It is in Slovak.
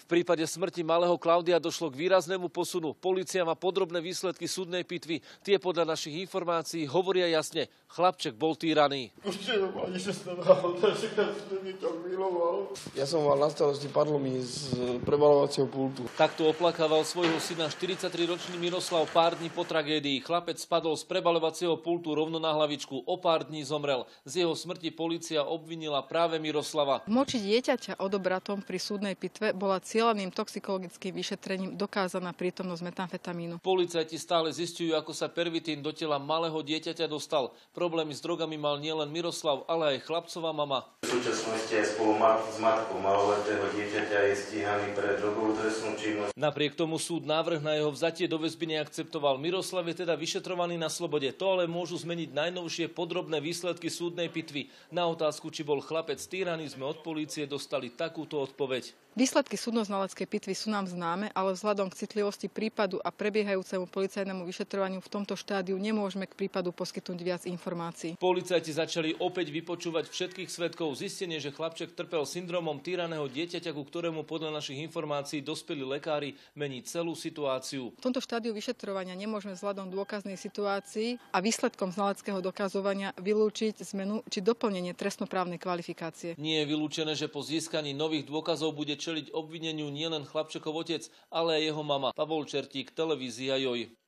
V prípade smrti malého Klaudia došlo k výraznému posunu. Polícia má podrobné výsledky súdnej pitvy. Tie podľa našich informácií hovoria jasne. Chlapček bol týraný. Ja som mal na starosti, padlo mi z prebalovacieho pultu. Takto oplakával svojho syna 43-ročný Miroslav pár dní po tragédii. Chlapec spadol z prebalovacieho pultu rovno na hlavičku. O pár dní zomrel. Z jeho smrti polícia obvinila práve Miroslava. Moči dieťaťa odobratom pri súdnej pitve bola cieľaným toxikologickým vyšetrením dokázaná prítomnosť metamfetamínu. Policajti stále zisťujú, ako sa pervitín do tela malého dieťaťa dostal. Problémy s drogami mal nielen Miroslav, ale aj chlapcová mama. V súčasnosti aj spolu s matkou maloletého dieťaťa je stíhaný pre drogovú trestnú činnosť. Napriek tomu súd návrh na jeho vzatie do väzby neakceptoval. Miroslav je teda vyšetrovaný na slobode. To ale môžu zmeniť najnovšie podrobné výsledky súdnej pitvy. Na otázku, či bol chlapec týraný, sme od polície dostali takúto odpoveď. Výsledky súdno-znaleckej pitvy sú nám známe, ale vzhľadom k citlivosti prípadu a prebiehajúcemu policajnému vyšetrovaniu v tomto štádiu nemôžeme k prípadu poskytnúť viac informácií. Policajti začali opäť vypočúvať všetkých svedkov. Zistenie, že chlapček trpel syndromom týraného dieťaťa, ku ktorému podľa našich informácií dospeli lekári, mení celú situáciu. V tomto štádiu vyšetrovania nemôžeme vzhľadom dôkaznej situácii a výsledkom znaleckého dokazovania vylúčiť zmenu či doplnenie trestnoprávnej kvalifikácie. Nie je vylúčené, že po získaní nových dôkazov bude čeliť obvineniu nielen chlapčekov otec, ale aj jeho mama. Pavol Čertík, televízia Joj.